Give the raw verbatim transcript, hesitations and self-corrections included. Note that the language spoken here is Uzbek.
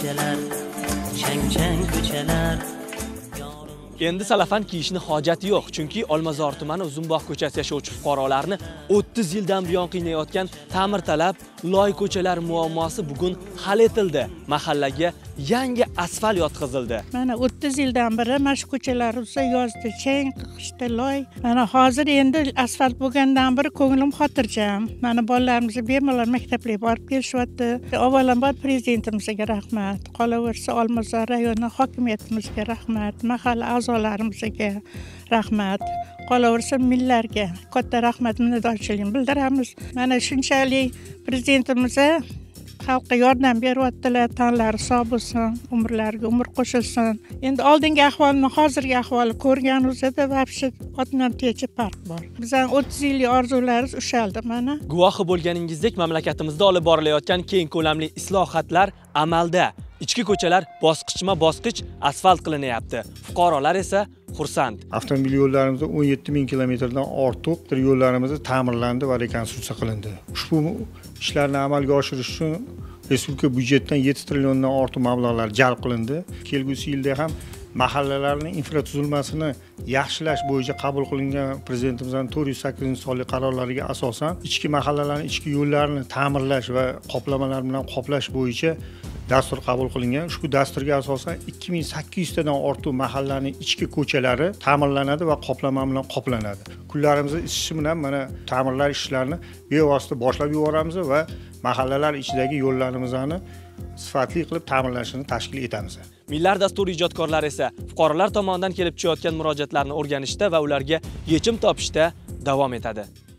ko'chalar, chang-chang ko'chalar. Endi salafan kiyishni hojati yo'q, chunki Olmazor tumani Uzunbog' ko'chasida yashovchi fuqarolarni o'ttiz yildan buyon qiynayotgan ta'mirtalab loy ko'chalar muammosi bugun hal etildi. Mahallaga yangi asfalt yotqizildi. Mana o'ttiz yildan beri mana shu ko'chalar uzsa yozda chang, qishda loy. Mana hozir endi asfalt bo'lgandan beri ko'nglim xotirjam. Mana bolalarimizni bemalol maktablarga borib kelishyapti. Avvalambor prezidentimizga rahmat, qolaversa Olmazor rayoni hokimiyatimizga rahmat, mahalla a'zolarimizga rahmat, qolaversa millarga katta rahmat, minnatdorchilik bildiramiz. Mana shunchalik prezidentimiz xalqqa yordam beryaptilar, tanlari sog' bo'lsin, umrlariga umr qo'shilsin. Endi oldingi ahvolni hozirgi ahvolni ko'rganimizda vobshe otdan techa farq bor. Bizning o'ttiz yillik orzularimiz ushaldi mana. Guvohi bo'lganingizdek, mamlakatimizda olib borilayotgan keng ko'lamli islohotlar amalda. Ichki ko'chalar bosqichma-bosqich asfalt qilinyapti. Fuqarolar esa xursand. Avtomobil yo'llarimizda o'n yetti ming kilometrdan ortiq yo'llarimiz ta'mirlandi va rekonstruksiya qilindi. Ushbu ishlarni amalga oshirish uchun respublika byudjetidan yetti trilliondan ortiq mablag'lar jalb qilindi. Kelgusi yilda ham mahallalarning infratuzilmasini yaxshilash bo'yicha qabul qilingan prezidentimizning to'rt yuz sakkizinchi sonli qarorlariga asosan ichki mahallalarning ichki yo'llarini ta'mirlash va qoplamalar bilan qoplash bo'yicha dastur qabul qilingan. Ushbu dasturga asosan ikki ming sakkiz yuz tadan ortiq mahallaning ichki ko'chalari ta'mirlanadi va qoplama bilan qoplanadi. Kunlarimizni isishi bilan mana ta'mirlash ishlarini bevosita boshlab yuboramiz va mahallalar ichidagi yo'llarimizni sifatli qilib ta'mirlashini tashkil etamiz. Millar dasturi ijodkorlari esa fuqarolar tomonidan kelib tushayotgan murojaatlarni o'rganishda va ularga yechim topishda davom etadi.